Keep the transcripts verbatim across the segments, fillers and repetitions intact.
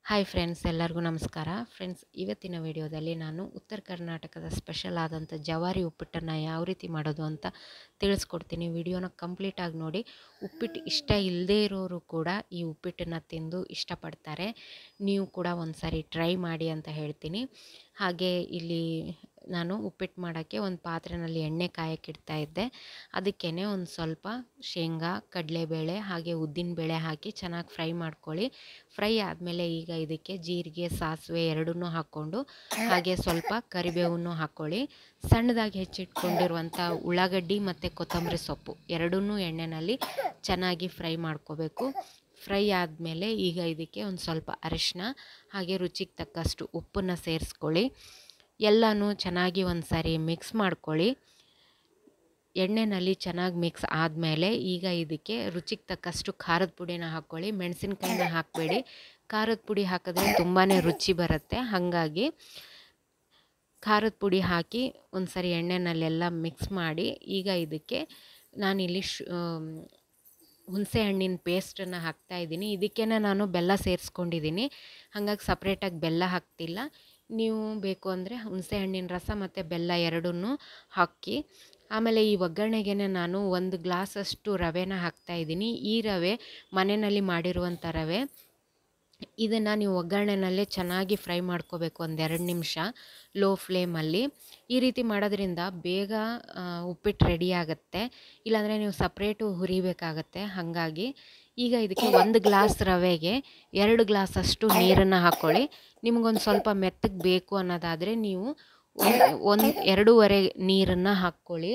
Hi friends, ಎಲ್ಲರಿಗೂ ನಮಸ್ಕಾರ. Friends, ಇವತ್ತಿನ ವಿಡಿಯೋದಲ್ಲಿ ನಾನು ಉತ್ತರ ಕರ್ನಾಟಕದ ಸ್ಪೆಷಲ್ ಆದಂಥ ಜವಾರಿ ಉಪ್ಪಿಟ್ಟನ್ನು ಯಾವ ರೀತಿ ಮಾಡೋದು ಅಂತ ತಿಳಿಸ್ಕೊಡ್ತೀನಿ. ವಿಡಿಯೋನ ಕಂಪ್ಲೀಟಾಗಿ ನೋಡಿ. ಉಪ್ಪಿಟ್ಟು ಇಷ್ಟ ಇಲ್ಲದೇ ಇರೋರು ಕೂಡ ಈ ಉಪ್ಪಿಟ್ಟನ್ನು ತಿಂದು ಇಷ್ಟಪಡ್ತಾರೆ. ನೀವು ಕೂಡ ಒಂದು ಸಾರಿ ಟ್ರೈ ಮಾಡಿ ಅಂತ ಹೇಳ್ತೀನಿ. ಹಾಗೆ ಇಲ್ಲಿ ನಾನು ಉಪ್ಪಿಟ್ಟು ಮಾಡೋಕ್ಕೆ ಒಂದು ಪಾತ್ರೆಯಲ್ಲಿ ಎಣ್ಣೆ ಕಾಯಕ್ಕಿಡ್ತಾ ಇದ್ದೆ. ಅದಕ್ಕೇ ಒಂದು ಸ್ವಲ್ಪ ಶೇಂಗಾ, ಕಡಲೆಬೇಳೆ ಹಾಗೆ ಉದ್ದಿನಬೇಳೆ ಹಾಕಿ ಚೆನ್ನಾಗಿ ಫ್ರೈ ಮಾಡ್ಕೊಳ್ಳಿ. ಫ್ರೈ ಆದಮೇಲೆ ಈಗ ಇದಕ್ಕೆ ಜೀರಿಗೆ, ಸಾಸಿವೆ ಎರಡನ್ನೂ ಹಾಕ್ಕೊಂಡು ಹಾಗೆ ಸ್ವಲ್ಪ ಕರಿಬೇವನ್ನು ಹಾಕ್ಕೊಳ್ಳಿ. ಸಣ್ಣದಾಗಿ ಹೆಚ್ಚಿಟ್ಕೊಂಡಿರುವಂಥ ಉಳ್ಳಾಗಡ್ಡಿ ಮತ್ತು ಕೊತ್ತಂಬರಿ ಸೊಪ್ಪು ಎರಡನ್ನೂ ಎಣ್ಣೆಯಲ್ಲಿ ಚೆನ್ನಾಗಿ ಫ್ರೈ ಮಾಡ್ಕೋಬೇಕು. ಫ್ರೈ ಆದಮೇಲೆ ಈಗ ಇದಕ್ಕೆ ಒಂದು ಸ್ವಲ್ಪ ಅರಿಶಿನ ಹಾಗೆ ರುಚಿಗೆ ತಕ್ಕಷ್ಟು ಉಪ್ಪನ್ನು ಸೇರಿಸ್ಕೊಳ್ಳಿ. ಎಲ್ಲನೂ ಚೆನ್ನಾಗಿ ಒಂದು ಸಾರಿ ಮಿಕ್ಸ್ ಮಾಡ್ಕೊಳ್ಳಿ. ಎಣ್ಣೆಯಲ್ಲಿ ಚೆನ್ನಾಗಿ ಮಿಕ್ಸ್ ಆದಮೇಲೆ ಈಗ ಇದಕ್ಕೆ ರುಚಿಗೆ ತಕ್ಕಷ್ಟು ಖಾರದ ಪುಡಿನ ಹಾಕ್ಕೊಳ್ಳಿ. ಮೆಣಸಿನ್ಕಾಯಿನ ಹಾಕಬೇಡಿ, ಖಾರದ ಪುಡಿ ಹಾಕಿದ್ರೆ ತುಂಬಾ ರುಚಿ ಬರುತ್ತೆ. ಹಾಗಾಗಿ ಖಾರದ ಪುಡಿ ಹಾಕಿ ಒಂದು ಸಾರಿ ಎಣ್ಣೆನಲ್ಲೆಲ್ಲ ಮಿಕ್ಸ್ ಮಾಡಿ ಈಗ ಇದಕ್ಕೆ ನಾನಿಲ್ಲಿ ಶ್ ಹುಣಸೆ ಹಣ್ಣಿನ ಪೇಸ್ಟನ್ನು ಹಾಕ್ತಾಯಿದ್ದೀನಿ. ಇದಕ್ಕೇ ನಾನು ಬೆಲ್ಲ ಸೇರಿಸ್ಕೊಂಡಿದ್ದೀನಿ, ಹಾಗಾಗಿ ಸಪ್ರೇಟಾಗಿ ಬೆಲ್ಲ ಹಾಕ್ತಿಲ್ಲ. ನೀವು ಬೇಕು ಅಂದರೆ ಹುಣಸೆ ಹಣ್ಣಿನ ರಸ ಮತ್ತು ಬೆಲ್ಲ ಎರಡನ್ನೂ ಹಾಕಿ. ಆಮೇಲೆ ಈ ಒಗ್ಗರಣೆಗೆ ನಾನು ಒಂದು ಗ್ಲಾಸಷ್ಟು ರವೆನ ಹಾಕ್ತಾಯಿದ್ದೀನಿ. ಈ ರವೆ ಮನೆಯಲ್ಲಿ ಮಾಡಿರುವಂಥ ರವೆ. ಇದನ್ನು ನೀವು ಒಗ್ಗರಣೆನಲ್ಲೇ ಚೆನ್ನಾಗಿ ಫ್ರೈ ಮಾಡ್ಕೋಬೇಕು ಒಂದೆರಡು ನಿಮಿಷ ಲೋ ಫ್ಲೇಮಲ್ಲಿ. ಈ ರೀತಿ ಮಾಡೋದ್ರಿಂದ ಬೇಗ ಉಪ್ಪಿಟ್ಟು ರೆಡಿ ಆಗುತ್ತೆ, ಇಲ್ಲಾಂದರೆ ನೀವು ಸಪ್ರೇಟು ಹುರಿಬೇಕಾಗತ್ತೆ. ಹಾಗಾಗಿ ಈಗ ಇದಕ್ಕೆ ಒಂದು ಗ್ಲಾಸ್ ರವೆಗೆ ಎರಡು ಗ್ಲಾಸಷ್ಟು ನೀರನ್ನು ಹಾಕ್ಕೊಳ್ಳಿ. ನಿಮಗೊಂದು ಸ್ವಲ್ಪ ಮೆತ್ತಗೆ ಬೇಕು ಅನ್ನೋದಾದರೆ ನೀವು ಒಂದು ಎರಡೂವರೆ ನೀರನ್ನು ಹಾಕ್ಕೊಳ್ಳಿ.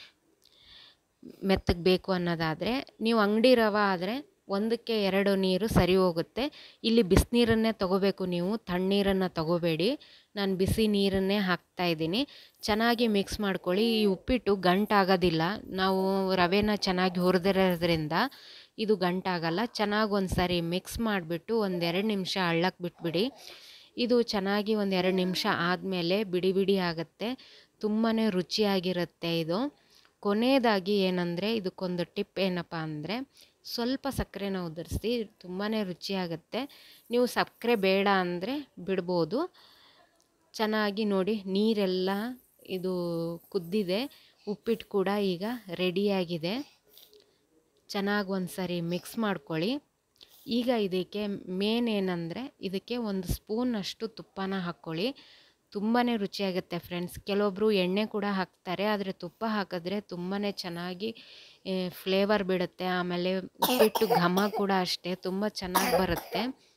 ಮೆತ್ತಗೆ ಬೇಕು ಅನ್ನೋದಾದರೆ ನೀವು ಅಂಗಡಿ ರವೆ ಆದರೆ ಒಂದಕ್ಕೆ ಎರಡು ನೀರು ಸರಿ ಹೋಗುತ್ತೆ. ಇಲ್ಲಿ ಬಿಸಿನೀರನ್ನೇ ತೊಗೋಬೇಕು, ನೀವು ತಣ್ಣೀರನ್ನು ತೊಗೋಬೇಡಿ. ನಾನು ಬಿಸಿ ನೀರನ್ನೇ ಹಾಕ್ತಾಯಿದ್ದೀನಿ. ಚೆನ್ನಾಗಿ ಮಿಕ್ಸ್ ಮಾಡ್ಕೊಳ್ಳಿ. ಈ ಉಪ್ಪಿಟ್ಟು ಗಂಟಾಗೋದಿಲ್ಲ, ನಾವು ರವೆನ ಚೆನ್ನಾಗಿ ಹುರಿದಿರೋದ್ರಿಂದ ಇದು ಗಂಟಾಗಲ್ಲ. ಚೆನ್ನಾಗಿ ಒಂದು ಸಾರಿ ಮಿಕ್ಸ್ ಮಾಡಿಬಿಟ್ಟು ಒಂದೆರಡು ನಿಮಿಷ ಹಳ್ಳಕ್ಕೆ ಬಿಟ್ಬಿಡಿ. ಇದು ಚೆನ್ನಾಗಿ ಒಂದೆರಡು ನಿಮಿಷ ಆದಮೇಲೆ ಬಿಡಿ ಬಿಡಿ ಆಗುತ್ತೆ, ತುಂಬಾ ರುಚಿಯಾಗಿರುತ್ತೆ ಇದು. ಕೊನೆಯದಾಗಿ ಏನಂದರೆ ಇದಕ್ಕೊಂದು ಟಿಪ್ ಏನಪ್ಪ ಅಂದರೆ ಸ್ವಲ್ಪ ಸಕ್ಕರೆನ ಉದುರಿಸಿ, ತುಂಬಾ ರುಚಿಯಾಗುತ್ತೆ. ನೀವು ಸಕ್ಕರೆ ಬೇಡ ಅಂದರೆ ಬಿಡ್ಬೋದು. ಚೆನ್ನಾಗಿ ನೋಡಿ, ನೀರೆಲ್ಲ ಇದು ಕುದ್ದಿದೆ, ಉಪ್ಪಿಟ್ಟು ಕೂಡ ಈಗ ರೆಡಿಯಾಗಿದೆ. ಚೆನ್ನಾಗಿ ಒಂದು ಸಾರಿ ಮಿಕ್ಸ್ ಮಾಡ್ಕೊಳ್ಳಿ. ಈಗ ಇದಕ್ಕೆ ಮೇನ್ ಏನಂದರೆ ಇದಕ್ಕೆ ಒಂದು ಸ್ಪೂನಷ್ಟು ತುಪ್ಪನ ಹಾಕ್ಕೊಳ್ಳಿ. ತುಂಬಾ ರುಚಿಯಾಗುತ್ತೆ ಫ್ರೆಂಡ್ಸ್. ಕೆಲವೊಬ್ಬರು ಎಣ್ಣೆ ಕೂಡ ಹಾಕ್ತಾರೆ, ಆದರೆ ತುಪ್ಪ ಹಾಕಿದ್ರೆ ತುಂಬಾ ಚೆನ್ನಾಗಿ ಫ್ಲೇವರ್ ಬಿಡುತ್ತೆ. ಆಮೇಲೆ ಉಪ್ಪಿಟ್ಟು ಘಮ ಕೂಡ ಅಷ್ಟೇ ತುಂಬ ಚೆನ್ನಾಗಿ ಬರುತ್ತೆ.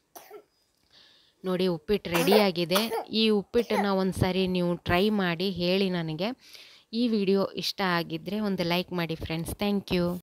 ನೋಡಿ, ಉಪ್ಪಿಟ್ಟು ರೆಡಿಯಾಗಿದೆ. ಈ ಉಪ್ಪಿಟ್ಟನ್ನು ಒಂದು ಸಾರಿ ನೀವು ಟ್ರೈ ಮಾಡಿ ಹೇಳಿ ನನಗೆ. ಈ ವಿಡಿಯೋ ಇಷ್ಟ ಆಗಿದ್ದರೆ ಒಂದು ಲೈಕ್ ಮಾಡಿ ಫ್ರೆಂಡ್ಸ್. Thank you.